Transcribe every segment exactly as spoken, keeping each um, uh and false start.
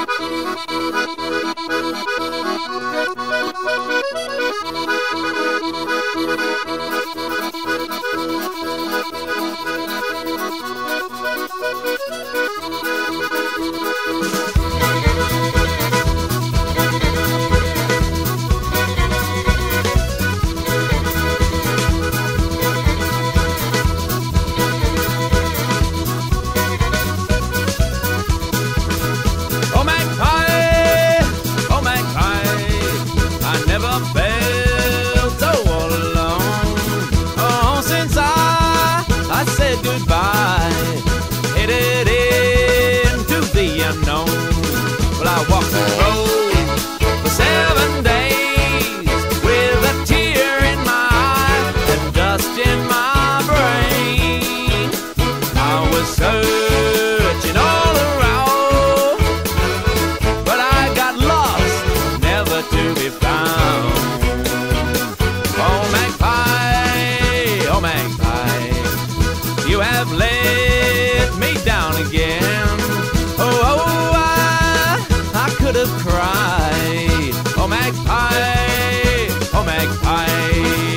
You have let me down again. Oh, oh, I, I could have cried. Oh, magpie, oh, magpie.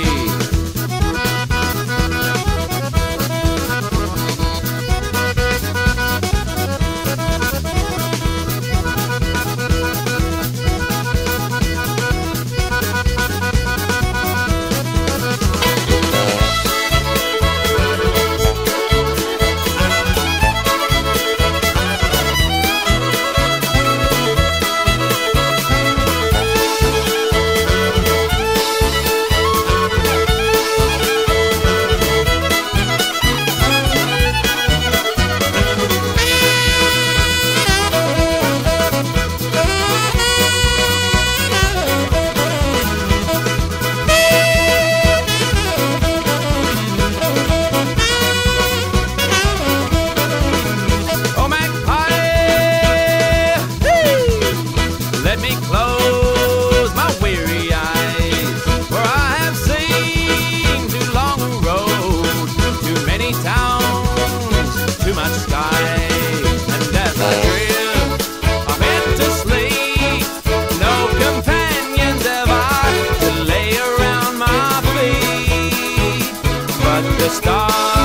Close my weary eyes, for I have seen too long a road, too many towns, too much sky. And as I drift off into sleep, no companions have I to lay around my feet, but the stars